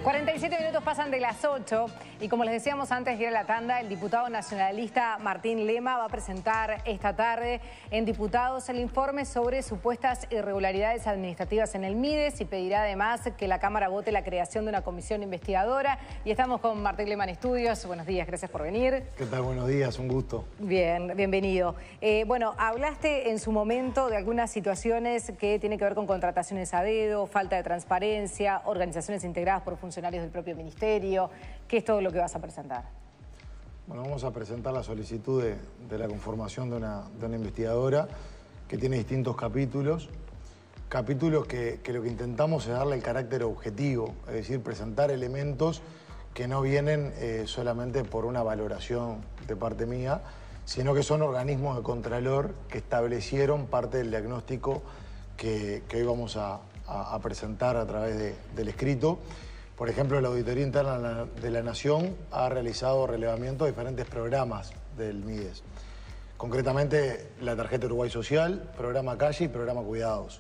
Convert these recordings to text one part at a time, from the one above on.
47 minutos pasan de las 8 y como les decíamos antes de ir a la tanda, el diputado nacionalista Martín Lema va a presentar esta tarde en Diputados el informe sobre supuestas irregularidades administrativas en el MIDES y pedirá además que la Cámara vote la creación de una comisión investigadora. Y estamos con Martín Lema en estudios. Buenos días, gracias por venir. ¿Qué tal? Buenos días, un gusto. Bien, bienvenido. Bueno, hablaste en su momento de algunas situaciones que tienen que ver con contrataciones a dedo, falta de transparencia, organizaciones integradas por funcionarios del propio ministerio. ¿Qué es todo lo que vas a presentar? Bueno, vamos a presentar la solicitud de la conformación de una investigadora que tiene distintos capítulos. Capítulos que lo que intentamos es darle el carácter objetivo, es decir, presentar elementos que no vienen solamente por una valoración de parte mía, sino que son organismos de contralor que establecieron parte del diagnóstico que hoy vamos a presentar a través del escrito. Por ejemplo, la Auditoría Interna de la Nación ha realizado relevamiento de diferentes programas del MIDES. Concretamente, la tarjeta Uruguay Social, programa Calle y programa Cuidados.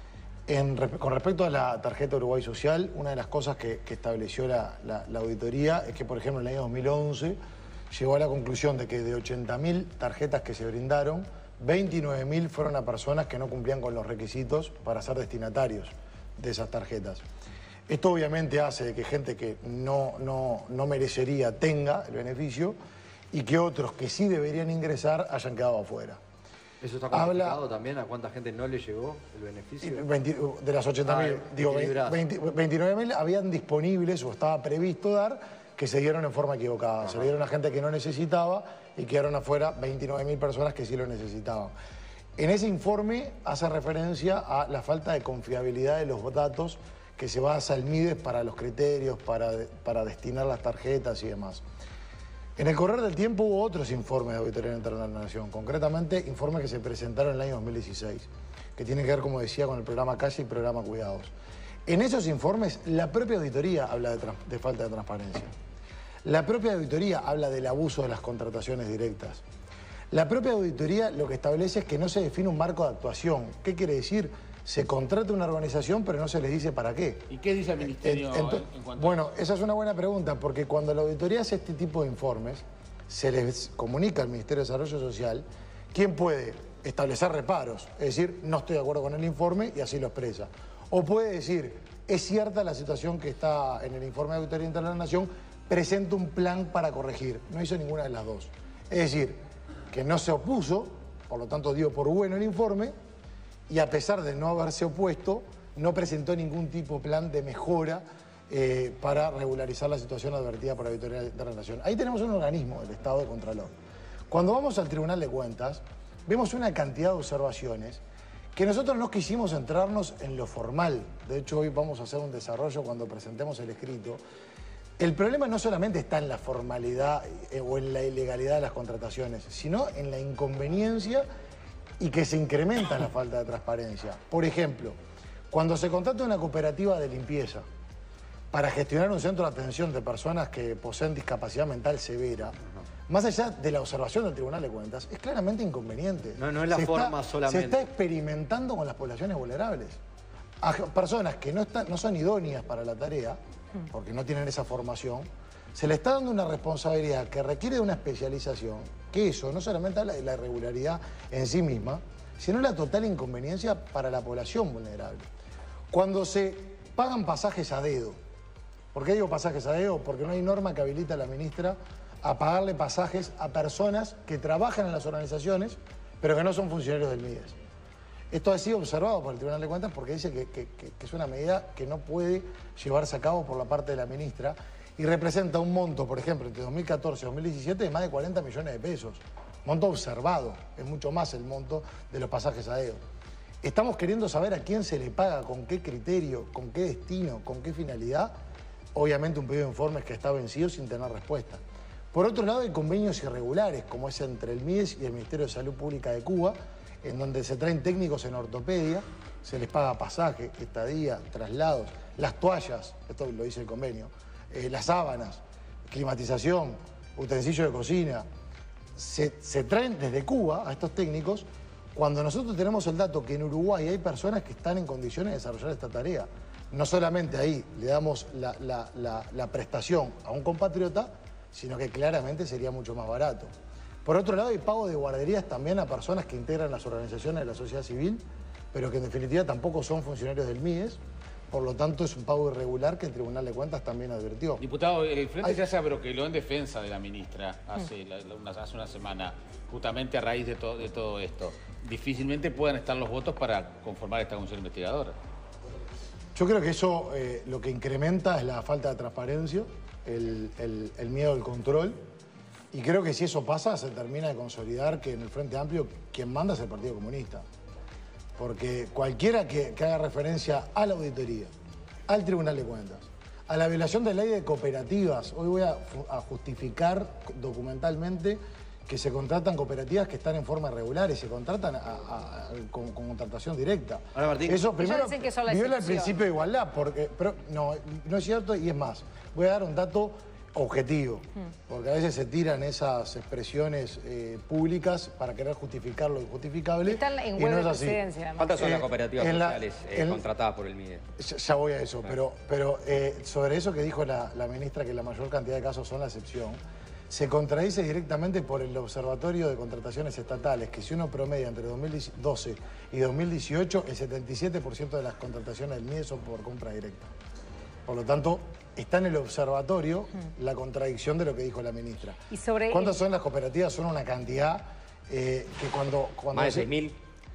Con respecto a la tarjeta Uruguay Social, una de las cosas que estableció la auditoría es que, por ejemplo, en el año 2011 llegó a la conclusión de que de 80.000 tarjetas que se brindaron, 29.000 fueron a personas que no cumplían con los requisitos para ser destinatarios de esas tarjetas. Esto obviamente hace que gente que no merecería tenga el beneficio y que otros que sí deberían ingresar hayan quedado afuera. ¿Eso está cuantificado también? ¿A cuánta gente no le llegó el beneficio? De las 80.000, digo, 29.000 habían disponibles o estaba previsto dar que se dieron en forma equivocada. Se le dieron a gente que no necesitaba y quedaron afuera 29.000 personas que sí lo necesitaban. En ese informe hace referencia a la falta de confiabilidad de los datos que se basa el MIDES para los criterios, para destinar las tarjetas y demás. En el correr del tiempo hubo otros informes de Auditoría Interna de la Nación, concretamente informes que se presentaron en el año 2016, que tienen que ver, como decía, con el programa Calle y programa Cuidados. En esos informes, la propia auditoría habla de falta de transparencia. La propia auditoría habla del abuso de las contrataciones directas. La propia auditoría lo que establece es que no se define un marco de actuación. ¿Qué quiere decir? Se contrata una organización, pero no se les dice para qué. ¿Y qué dice el Ministerio en cuanto a Bueno, esa es una buena pregunta, porque cuando la auditoría hace este tipo de informes, se les comunica al Ministerio de Desarrollo Social quién puede establecer reparos, es decir, no estoy de acuerdo con el informe y así lo expresa. O puede decir, es cierta la situación que está en el informe de Auditoría Interna de la Nación, presenta un plan para corregir. No hizo ninguna de las dos. Es decir, que no se opuso, por lo tanto dio por bueno el informe, y a pesar de no haberse opuesto, no presentó ningún tipo de plan de mejora para regularizar la situación advertida por la Auditoría Interna de la Nación. Ahí tenemos un organismo del Estado de Contralor. Cuando vamos al Tribunal de Cuentas, vemos una cantidad de observaciones que nosotros no quisimos centrarnos en lo formal. De hecho, hoy vamos a hacer un desarrollo cuando presentemos el escrito. El problema no solamente está en la formalidad o en la ilegalidad de las contrataciones, sino en la inconveniencia y que se incrementa la falta de transparencia. Por ejemplo, cuando se contrata una cooperativa de limpieza para gestionar un centro de atención de personas que poseen discapacidad mental severa, más allá de la observación del Tribunal de Cuentas, es claramente inconveniente. No es la forma solamente. Se está experimentando con las poblaciones vulnerables. A personas que no son idóneas para la tarea, porque no tienen esa formación, se le está dando una responsabilidad que requiere de una especialización, que eso no solamente habla de la irregularidad en sí misma, sino la total inconveniencia para la población vulnerable. Cuando se pagan pasajes a dedo, ¿por qué digo pasajes a dedo? Porque no hay norma que habilita a la ministra a pagarle pasajes a personas que trabajan en las organizaciones, pero que no son funcionarios del MIDES. Esto ha sido observado por el Tribunal de Cuentas porque dice que es una medida que no puede llevarse a cabo por la parte de la ministra y representa un monto, por ejemplo, entre 2014 y 2017 de más de 40 millones de pesos. Monto observado, es mucho más el monto de los pasajes a dedo. Estamos queriendo saber a quién se le paga, con qué criterio, con qué destino, con qué finalidad. Obviamente un pedido de informes que está vencido sin tener respuesta. Por otro lado, hay convenios irregulares, como es entre el MIDES y el Ministerio de Salud Pública de Cuba, en donde se traen técnicos en ortopedia, se les paga pasaje, estadía, traslados, las toallas, esto lo dice el convenio, las sábanas, climatización, utensilios de cocina. Se traen desde Cuba a estos técnicos cuando nosotros tenemos el dato que en Uruguay hay personas que están en condiciones de desarrollar esta tarea. no solamente ahí le damos la prestación a un compatriota, sino que claramente sería mucho más barato. Por otro lado, hay pago de guarderías también a personas que integran las organizaciones de la sociedad civil, pero que en definitiva tampoco son funcionarios del MIDES. Por lo tanto, es un pago irregular que el Tribunal de Cuentas también advirtió. Diputado, el Frente ya se abroqueló en defensa de la ministra hace una semana, justamente a raíz de todo esto. Difícilmente puedan estar los votos para conformar esta comisión investigadora. Yo creo que eso lo que incrementa es la falta de transparencia, el miedo al control. Y creo que si eso pasa, se termina de consolidar que en el Frente Amplio quien manda es el Partido Comunista. Porque cualquiera que haga referencia a la auditoría, al Tribunal de Cuentas, a la violación de la ley de cooperativas, hoy voy a justificar documentalmente que se contratan cooperativas que están en forma irregular y se contratan con contratación directa. Ahora, Martín, eso primero dicen que son la viola el excepción. principio de igualdad, pero no es cierto, y es más, voy a dar un dato objetivo, porque a veces se tiran esas expresiones públicas para querer justificar lo injustificable. Están en y web no de es así. presidencia, además. ¿Cuántas son las cooperativas sociales en contratadas por el MIDE? Ya voy a eso, pero sobre eso que dijo la ministra, que la mayor cantidad de casos son la excepción, se contradice directamente por el Observatorio de Contrataciones Estatales, que si uno promedia entre 2012 y 2018, el 77% de las contrataciones del MIDE son por compra directa. Por lo tanto, está en el observatorio la contradicción de lo que dijo la ministra. Y sobre ¿Cuántas son las cooperativas? Son una cantidad que cuando Más de 6.000.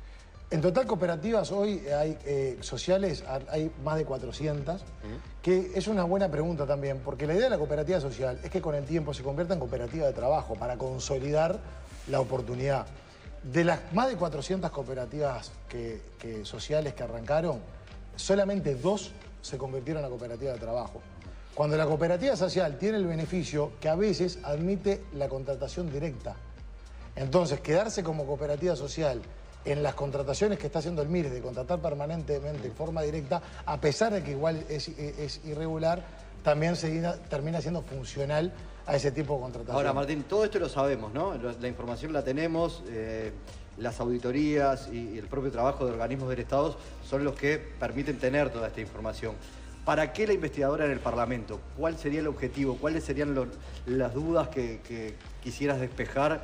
En total, cooperativas hoy hay sociales, hay más de 400, que es una buena pregunta también, porque la idea de la cooperativa social es que con el tiempo se convierta en cooperativa de trabajo para consolidar la oportunidad. De las más de 400 cooperativas sociales que arrancaron, solamente 2 se convirtieron en cooperativa de trabajo. Cuando la cooperativa social tiene el beneficio que a veces admite la contratación directa. Entonces, quedarse como cooperativa social en las contrataciones que está haciendo el MIDES de contratar permanentemente en forma directa, a pesar de que igual es irregular, también termina siendo funcional a ese tipo de contratación. Ahora, Martín, todo esto lo sabemos, ¿no? La información la tenemos, las auditorías y el propio trabajo de organismos del Estado son los que permiten tener toda esta información. ¿Para qué la investigadora en el Parlamento? ¿Cuál sería el objetivo? ¿Cuáles serían las dudas que quisieras despejar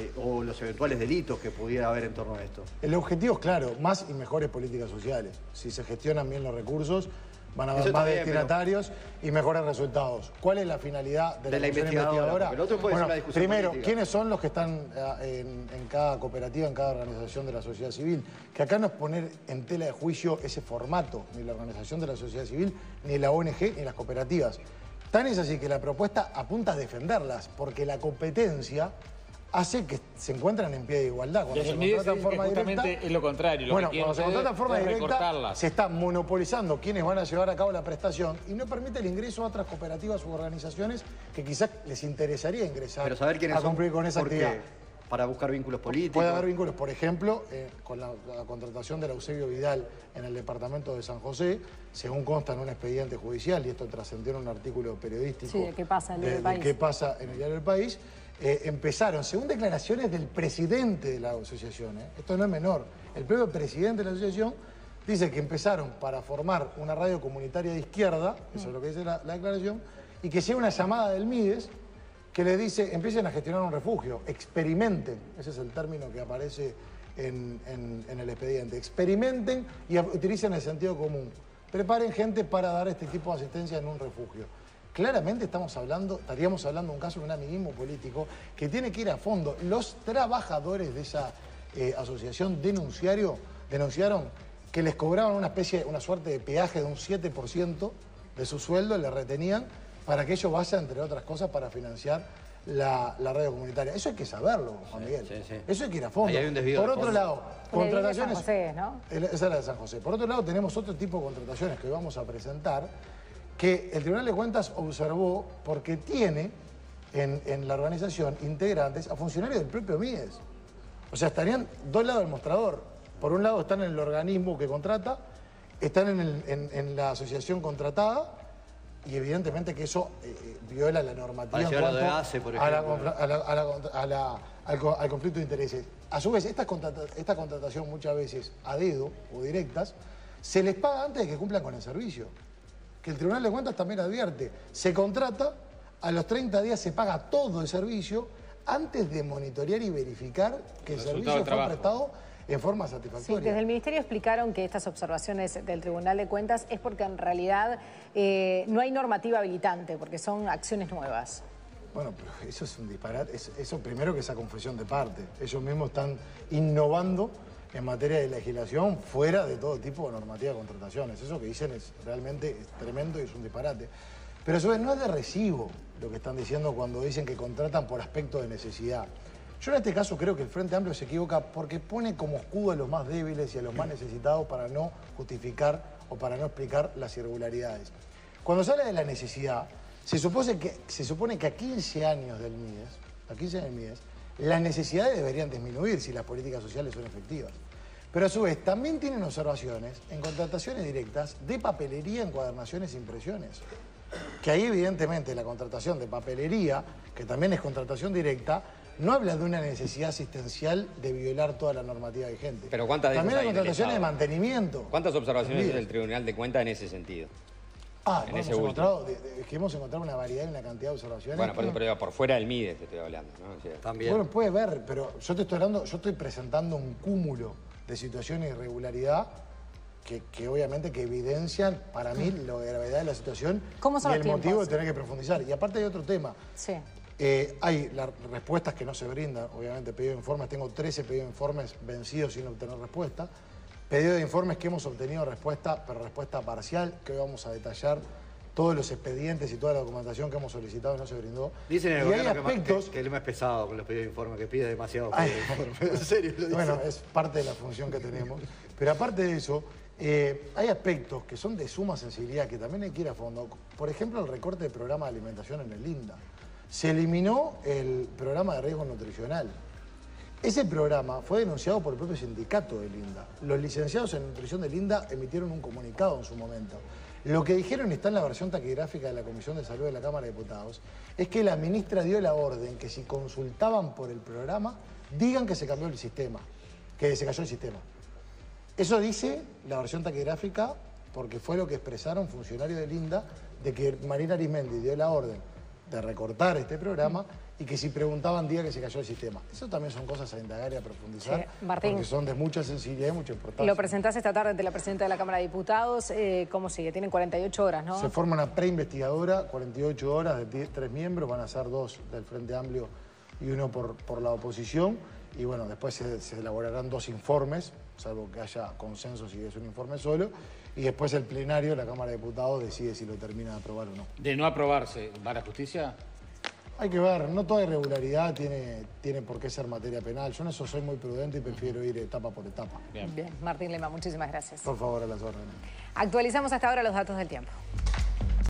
o los eventuales delitos que pudiera haber en torno a esto? El objetivo es claro, más y mejores políticas sociales. Si se gestionan bien los recursos, van a haber más destinatarios y mejores resultados. ¿Cuál es la finalidad de la investigadora? El otro puede ser una discusión primero, política. ¿quiénes son los que están en cada cooperativa, en cada organización de la sociedad civil? Que acá no es poner en tela de juicio ese formato, ni la organización de la sociedad civil, ni la ONG, ni las cooperativas. Tan es así que la propuesta apunta a defenderlas, porque la competencia hace que se encuentran en pie de igualdad. Cuando se contratan en forma justamente es lo contrario. Bueno, cuando se contrata en forma directa, recortarlas. se está monopolizando quienes van a llevar a cabo la prestación y no permite el ingreso a otras cooperativas u organizaciones que quizás les interesaría ingresar Pero saber quiénes a cumplir con esa ¿por qué? actividad. Para buscar vínculos políticos. Puede haber vínculos, por ejemplo, con la contratación del Eusebio Vidal en el departamento de San José, según consta en un expediente judicial, y esto trascendió en un artículo periodístico. Sí, de qué pasa en el Diario del País. ¿Qué pasa en el Diario del País? Empezaron, según declaraciones del presidente de la asociación, esto no es menor, el propio presidente de la asociación dice que empezaron para formar una radio comunitaria de izquierda, eso es lo que dice la declaración, y que llega una llamada del MIDES que les dice, empiecen a gestionar un refugio, experimenten, ese es el término que aparece en el expediente, experimenten y utilicen el sentido común, preparen gente para dar este tipo de asistencia en un refugio. Claramente estaríamos hablando de un caso de un amiguismo político que tiene que ir a fondo. Los trabajadores de esa asociación denunciaron que les cobraban una suerte de peaje de un 7% de su sueldo, le retenían para que ello vaya, entre otras cosas, para financiar la radio comunitaria. Eso hay que saberlo, Juan Miguel. Sí. Eso hay que ir a fondo. Ahí hay un desvío Por de otro fondo. lado, contrataciones... San José, ¿no? Esa era de San José. Por otro lado, tenemos otro tipo de contrataciones que hoy vamos a presentar, que el Tribunal de Cuentas observó porque tiene en la organización integrantes a funcionarios del propio MIDES. O sea, estarían dos lados del mostrador. Por un lado están en el organismo que contrata, están en la asociación contratada, y evidentemente que eso viola la normativa en Llevar lo de cuanto ACE, por ejemplo. al conflicto de intereses. A su vez, esta contratación muchas veces a dedo o directas se les paga antes de que cumplan con el servicio. Que el Tribunal de Cuentas también advierte, se contrata, a los 30 días se paga todo el servicio antes de monitorear y verificar que el servicio fue prestado en forma satisfactoria. Sí, desde el Ministerio explicaron que estas observaciones del Tribunal de Cuentas es porque en realidad no hay normativa habilitante, porque son acciones nuevas. Bueno, pero eso es un disparate. Eso primero que esa confesión de parte. Ellos mismos están innovando en materia de legislación fuera de todo tipo de normativa de contrataciones. Eso que dicen es realmente tremendo y es un disparate. Pero a su vez no es de recibo lo que están diciendo cuando dicen que contratan por aspecto de necesidad. Yo en este caso creo que el Frente Amplio se equivoca porque pone como escudo a los más débiles y a los más necesitados para no justificar o para no explicar las irregularidades. Cuando se habla de la necesidad, se supone que a 15 años del MIDES, las necesidades deberían disminuir si las políticas sociales son efectivas. Pero a su vez también tienen observaciones en contrataciones directas de papelería, encuadernaciones e impresiones. Que ahí evidentemente la contratación de papelería, que también es contratación directa, no habla de una necesidad asistencial de violar toda la normativa vigente. Pero ¿cuántas de esas también hay hay en el contrataciones de Estado? mantenimiento. ¿Cuántas observaciones tiene el Tribunal de Cuentas en ese sentido? Hemos encontrado una variedad y una cantidad de observaciones. Bueno, pero por fuera del MIDES te estoy hablando, ¿no? O sea, También. Bueno, puede ver, pero yo estoy presentando un cúmulo de situaciones de irregularidad que obviamente que evidencian para mí la gravedad de la situación y el motivo de tener que profundizar. Y aparte hay otro tema. Sí. Hay las respuestas que no se brindan, obviamente pedido de informes, tengo 13 pedidos de informes vencidos sin obtener respuesta. Pedido de informes que hemos obtenido respuesta, pero respuesta parcial, que hoy vamos a detallar todos los expedientes y toda la documentación que hemos solicitado y no se brindó. Dicen en el y hay gobierno aspectos... que él es pesado con los pedidos de informe, que pide demasiado pedidos de informe. En serio lo dicen. Bueno, es parte de la función que tenemos. Pero aparte de eso, hay aspectos que son de suma sensibilidad, que también hay que ir a fondo. Por ejemplo, el recorte del programa de alimentación en el INDA. Se eliminó el programa de riesgo nutricional. Ese programa fue denunciado por el propio sindicato del INDA. Los licenciados en nutrición del INDA emitieron un comunicado en su momento. Lo que dijeron, y está en la versión taquigráfica de la Comisión de Salud de la Cámara de Diputados, es que la ministra dio la orden que si consultaban por el programa, digan que se cambió el sistema, que se cayó el sistema. Eso dice la versión taquigráfica porque fue lo que expresaron funcionarios del INDA de que Marina Arismendi dio la orden de recortar este programa y que si preguntaban diga que se cayó el sistema. Eso también son cosas a indagar y a profundizar, sí, Martín, porque son de mucha sensibilidad y mucha importancia. Lo presentás esta tarde ante la presidenta de la Cámara de Diputados. ¿Cómo sigue? Tienen 48 horas, ¿no? Se forma una preinvestigadora, 48 horas de 3 miembros, van a ser 2 del Frente Amplio y 1 por la oposición. Y bueno, después se elaborarán 2 informes, salvo que haya consenso si es un informe solo. Y después el plenario de la Cámara de Diputados decide si lo termina de aprobar o no. De no aprobarse, ¿va a la justicia? Hay que ver, no toda irregularidad tiene por qué ser materia penal. Yo en eso soy muy prudente y prefiero ir etapa por etapa. Bien, Martín Lema, muchísimas gracias. Por favor, a las órdenes. Actualizamos hasta ahora los datos del tiempo.